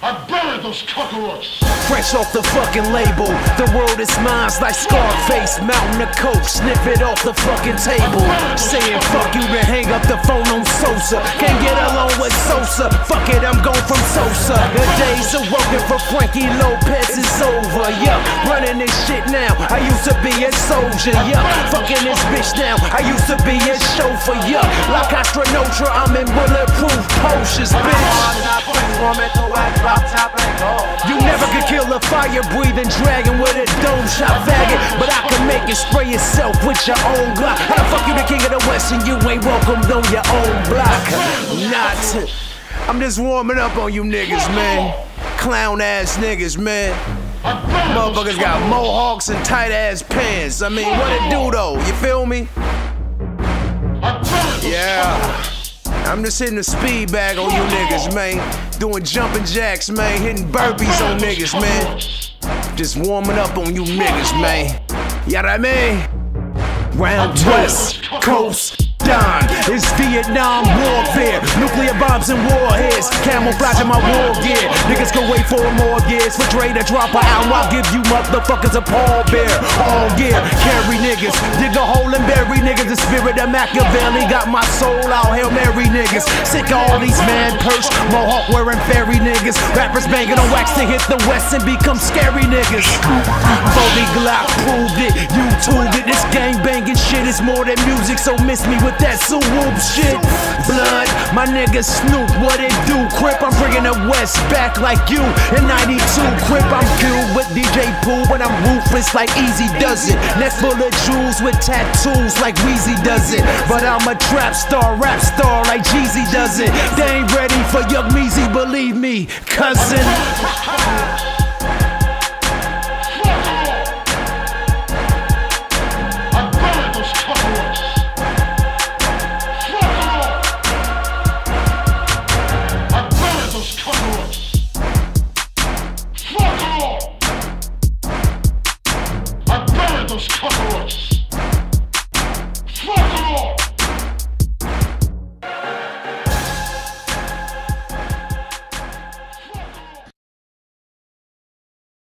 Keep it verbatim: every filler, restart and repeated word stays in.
I buried those Cocka Roaches. Fresh off the fucking label, the world is mine like Scarface, mountain of coke, snip it off the fucking table. Saying fuck you, then hang up the phone on Sosa. Can't get along with Sosa, fuck it, I'm going from Sosa. The days of working for Frankie Lopez is over, yeah. Running this shit now, I used to be a soldier, yeah. Fucking this bitch now, I used to be a chauffeur, yeah. Like Astronotra, I'm in bulletproof Porsches, bitch. You never could kill a fire-breathing dragon with a dome shot faggot, but I can make it spray itself with your own Glock. How the fuck you the king of the West and you ain't welcomed on your own block? Not. I'm just warming up on you niggas, man. Clown-ass niggas, man. Motherfuckers got mohawks and tight-ass pants. I mean, what it do though? You feel me? Yeah. I'm just hitting the speed bag on you niggas, man. Doing jumping jacks, man. Hitting burpees on niggas, man. Just warming up on you niggas, man. You know what I mean? Round West Coast Don. It's Vietnam warfare. Nuclear bombs and warheads. Camouflage in my war gear. Niggas can wait for more gears. For Dre to drop an album, I'll give you motherfuckers a pallbearer. All gear, carry niggas. Dig a hole and bury niggas. The spirit of Machiavelli got my soul out. Hail Mary niggas. Sick of all these man perch. Mohawk wearing fairy niggas. Rappers banging on wax to hit the West and become scary niggas. Foley Glock proved it. YouTube it. This gang banging shit is more than music. So miss me with that swoop shit. Blood, my nigga Snoop, what it do? Crip, I'm bringing the West back like you in ninety-two. Crip, I'm cool with D J Pooh, but I'm ruthless like Easy does it. Neck full of jewels with tattoos like Weezy does it. But I'm a trap star, rap star like Jeezy does it. They ain't ready for Yukmouth, believe me, cousin.